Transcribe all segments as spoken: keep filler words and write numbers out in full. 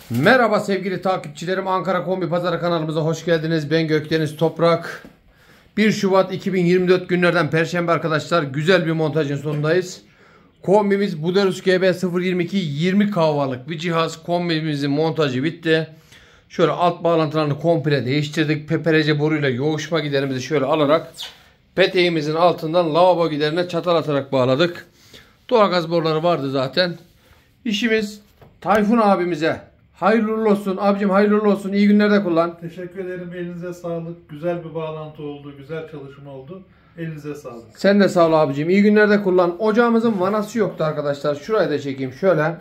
Merhaba sevgili takipçilerim, Ankara Kombi Pazarı kanalımıza hoş geldiniz. Ben Gökdeniz Toprak. bir Şubat iki bin yirmi dört günlerden Perşembe arkadaşlar. Güzel bir montajın sonundayız. Kombimiz Buderus G B sıfır yirmi iki yirmi kahvalık bir cihaz. Kombimizin montajı bitti. Şöyle alt bağlantılarını komple değiştirdik. P P R C boruyla yoğuşma giderimizi şöyle alarak peteğimizin altından lavabo giderine çatal atarak bağladık. Doğalgaz boruları vardı zaten. İşimiz Tayfun abimize hayırlı olsun. Abicim hayırlı olsun. İyi günlerde kullan. Teşekkür ederim. Elinize sağlık. Güzel bir bağlantı oldu. Güzel çalışma oldu. Elinize sağlık. Sen de sağ ol abicim. İyi günlerde kullan. Ocağımızın vanası yoktu arkadaşlar. Şurayı da çekeyim. Şöyle.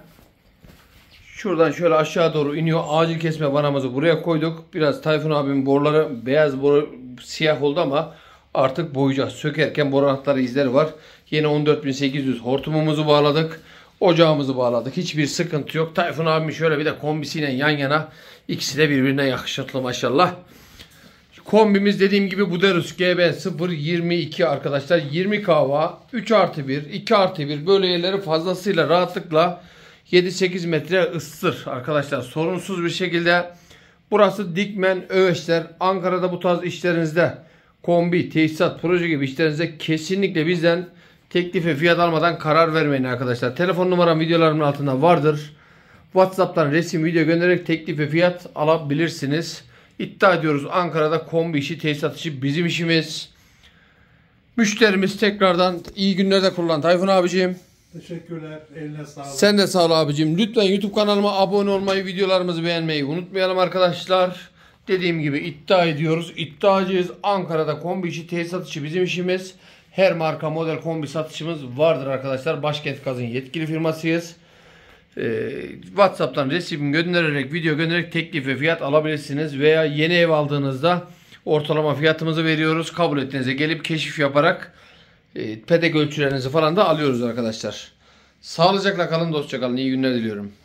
Şuradan şöyle aşağı doğru iniyor. Acil kesme vanamızı buraya koyduk. Biraz Tayfun abimin boruları beyaz boru siyah oldu ama artık boyayacağız. Sökerken boru anahtarı izleri var. Yine on dört bin sekiz yüz hortumumuzu bağladık. Ocağımızı bağladık. Hiçbir sıkıntı yok. Tayfun abim şöyle bir de kombisiyle yan yana. İkisi de birbirine yakışıklı maşallah. Kombimiz dediğim gibi Buderus G B sıfır yirmi iki arkadaşlar. yirmi kahva, üç artı bir, iki artı bir böyle yerleri fazlasıyla rahatlıkla yedi sekiz metre ısıtır arkadaşlar. Sorunsuz bir şekilde. Burası Dikmen, Öveçler. Ankara'da bu tarz işlerinizde kombi, tesisat, proje gibi işlerinizde kesinlikle bizden teklif ve fiyat almadan karar vermeyin arkadaşlar. Telefon numaram videolarımın altında vardır. WhatsApp'tan resim, video göndererek teklif ve fiyat alabilirsiniz. İddia ediyoruz, Ankara'da kombi işi, tesisat işi bizim işimiz. Müşterimiz tekrardan iyi günlerde kullan Tayfun abiciğim. Teşekkürler. Eline sağlık. Sen de sağ ol abicim. Lütfen YouTube kanalıma abone olmayı, videolarımızı beğenmeyi unutmayalım arkadaşlar. Dediğim gibi iddia ediyoruz. İddiacıyız. Ankara'da kombi işi, tesisat işi bizim işimiz. Her marka model kombi satışımız vardır arkadaşlar. Başkent Gaz'ın yetkili firmasıyız. Ee, WhatsApp'tan resim göndererek, video göndererek teklif ve fiyat alabilirsiniz. Veya yeni ev aldığınızda ortalama fiyatımızı veriyoruz. Kabul ettiğinizde gelip keşif yaparak e, pedek ölçülerinizi falan da alıyoruz arkadaşlar. Sağlıcakla kalın, dostça kalın. İyi günler diliyorum.